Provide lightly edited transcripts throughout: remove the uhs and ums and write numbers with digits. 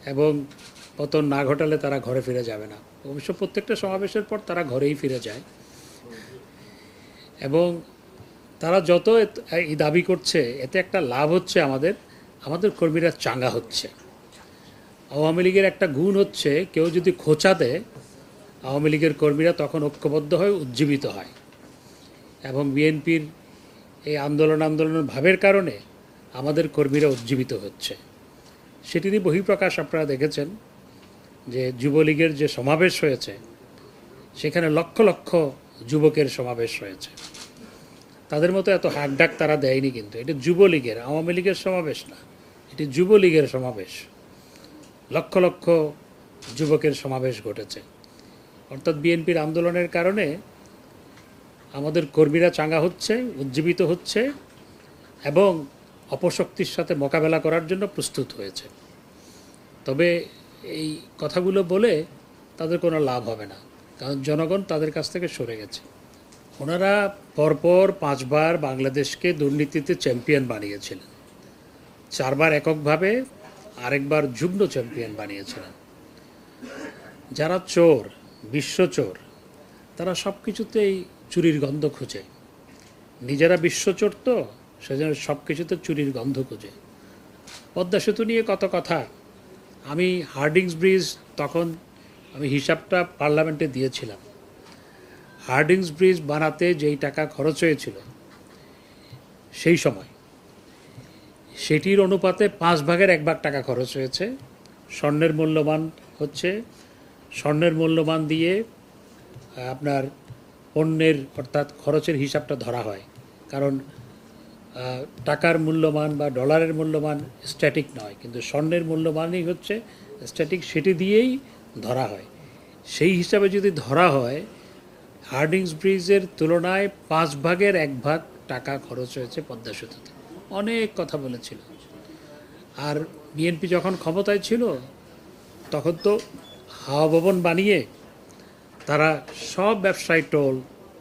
এবং পতন না ঘটালে তারা ঘরে ফিরে যাবে না। অবশ্য প্রত্যেকটা সমাবেশের পর তারা ঘরেই ফিরে যায়। এবং তারা যত এই দাবি করছে, এতে একটা লাভ হচ্ছে আমাদের আমাদের কর্মীরা চাঙ্গা হচ্ছে। আওয়ামী লীগের একটা গুণ হচ্ছে, কেউ যদি খোঁচা দেয় আওয়ামী লীগের কর্মীরা তখন ঐক্যবদ্ধ হয়ে উজ্জীবিত হয়। এবং বিএনপির এই আন্দোলনের ভাবের কারণে আমাদের কর্মীরা উজ্জীবিত হচ্ছে। সেটিরই বহিঃপ্রকাশ আপনারা দেখেছেন যে যুবলীগের যে সমাবেশ হয়েছে, সেখানে লক্ষ লক্ষ যুবকের সমাবেশ হয়েছে। তাদের মতো এত হাকডাক তারা দেয়নি, কিন্তু এটা যুবলীগের, আওয়ামী লীগের সমাবেশ না, এটি যুবলীগের সমাবেশ। লক্ষ লক্ষ যুবকের সমাবেশ ঘটেছে। অর্থাৎ বিএনপির আন্দোলনের কারণে আমাদের কর্মীরা চাঙ্গা হচ্ছে, উজ্জীবিত হচ্ছে এবং অপশক্তির সাথে মোকাবেলা করার জন্য প্রস্তুত হয়েছে। তবে এই কথাগুলো বলে তাদের কোনো লাভ হবে না, কারণ জনগণ তাদের কাছ থেকে সরে গেছে। ওনারা পরপর 5 বার বাংলাদেশকে দুর্নীতিতে চ্যাম্পিয়ন বানিয়েছিলেন। 4 বার এককভাবে, আরেকবার যুগ্ম চ্যাম্পিয়ন বানিয়েছিলেন। যারা চোর, বিশ্ব চোর, তারা সব কিছুতেই চুরির গন্ধ খোঁজে। নিজেরা বিশ্বচোর তো, সেজন্য সব কিছুতে চুরির গন্ধ খোঁজে। পদ্মা সেতু নিয়ে কত কথা। আমি হার্ডিংস ব্রিজ, তখন আমি হিসাবটা পার্লামেন্টে দিয়েছিলাম। হার্ডিংস ব্রিজ বানাতে যেই টাকা খরচ হয়েছিল সেই সময়, সেটির অনুপাতে 5 ভাগের 1 ভাগ টাকা খরচ হয়েছে। স্বর্ণের মূল্যমান হচ্ছে, স্বর্ণের মূল্যমান দিয়ে আপনার পণ্যের অর্থাৎ খরচের হিসাবটা ধরা হয়। কারণ টাকার মূল্যমান বা ডলারের মূল্যমান স্ট্যাটিক নয়, কিন্তু স্বর্ণের মূল্যমানই হচ্ছে স্ট্যাটিক, সেটি দিয়েই ধরা হয়। সেই হিসাবে যদি ধরা হয়, হার্ডিংস ব্রিজের তুলনায় 5 ভাগের 1 ভাগ টাকা খরচ হয়েছে পদ্মা সেতুতে। অনেক কথা বলেছিল। আর বিএনপি যখন ক্ষমতায় ছিল তখন তো হাওয়া ভবন বানিয়ে তারা সব ব্যবসায় টোল,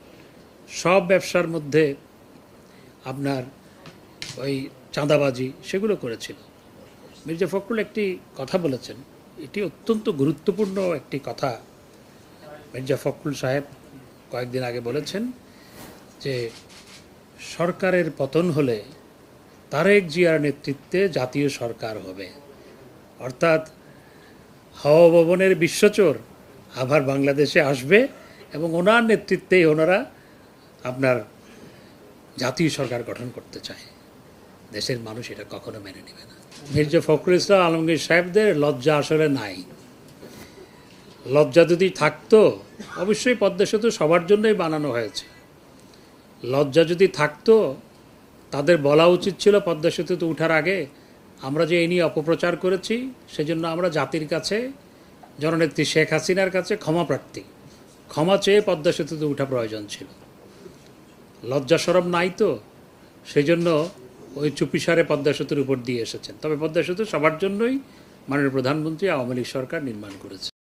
সব ব্যবসার মধ্যে আপনার ওই চাঁদাবাজি, সেগুলো করেছিল। মির্জা ফখরুল একটি কথা বলেছেন, এটি অত্যন্ত গুরুত্বপূর্ণ একটি কথা। মির্জা ফখরুল সাহেব কয়েকদিন আগে বলেছেন যে সরকারের পতন হলে তারেক জিয়ার নেতৃত্বে জাতীয় সরকার হবে। অর্থাৎ হাওয়া ভবনের বিশ্বচোর আবার বাংলাদেশে আসবে এবং ওনার নেতৃত্বেই ওনারা আপনার জাতীয় সরকার গঠন করতে চায়। দেশের মানুষ এটা কখনো মেনে নেবে না। মির্জা ফখরুল ইসলাম আলমগীর সাহেবদের লজ্জা আসলে নাই। লজ্জা যদি থাকতো, অবশ্যই পদ্মা সেতু সবার জন্যই বানানো হয়েছে। লজ্জা যদি থাকতো, তাদের বলা উচিত ছিল পদ্মা সেতুতে ওঠার আগে, আমরা যে এই নিয়ে অপপ্রচার করেছি সেজন্য আমরা জাতির কাছে, জননেত্রী শেখ হাসিনার কাছে ক্ষমা প্রার্থী, ক্ষমা চেয়ে পদ্মা সেতুতে ওঠা প্রয়োজন ছিল। লজ্জা শরম নাই তো, সেই জন্য ওই চুপিসারে পদ্মা সেতুর উপর দিয়ে এসেছেন। তবে পদ্মা সেতু সবার জন্যই মাননীয় প্রধানমন্ত্রী, আওয়ামী লীগ সরকার নির্মাণ করেছে।